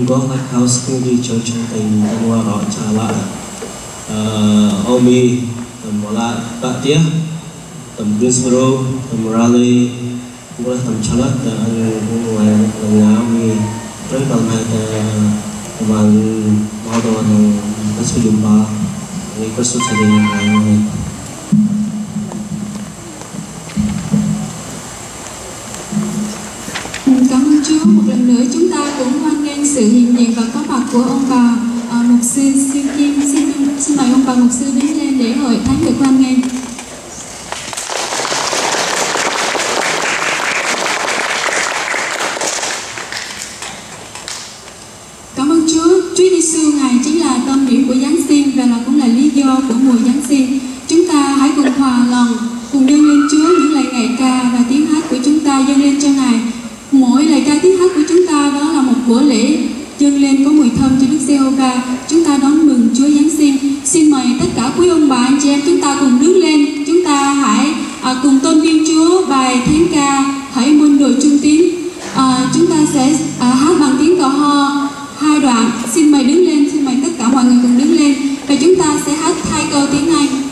có Lighthouse cũng đi chơi trong tình hoa rõ trả lại Omi tầm lại bạn tía tầm Greensboro tầm Raleigh cũng tầm Charlotte anh cũng ngoài lòng ngáo Omi rất bằng hai tầm mau đồ anh có sử dụng ba thì có số thời điểm này. Cảm ơn Chúa. Một lần nữa chúng ta cũng hoan nghênh sự hiện diện và có mặt của ông bà mục sư Siêu Kim. Xin mời ông bà mục sư đến lên để hội thánh được hoan nghênh. Cảm ơn Chúa. Chúa Giêsu Ngài chính là tâm điểm của Giáng sinh và cũng là lý do của mùa Giáng sinh. Chúng ta hãy cùng hòa lòng, cùng dâng lên Chúa những lời ngợi ca và tiếng hát của chúng ta dâng lên cho Ngài. Mỗi lời ca tiếng hát của chúng ta đó là một của lễ dâng lên có mùi thơm cho Đức Giê-hô-va. Chúng ta đón mừng Chúa Giáng sinh. Xin mời tất cả quý ông bà anh chị em chúng ta cùng đứng lên. Chúng ta hãy cùng tôn vinh Chúa bài thánh ca Hãy muôn đội trung tín. Chúng ta sẽ hát bằng tiếng cò ho 2 đoạn. Xin mời đứng lên, xin mời tất cả mọi người cùng đứng lên và chúng ta sẽ hát 2 câu tiếng Anh.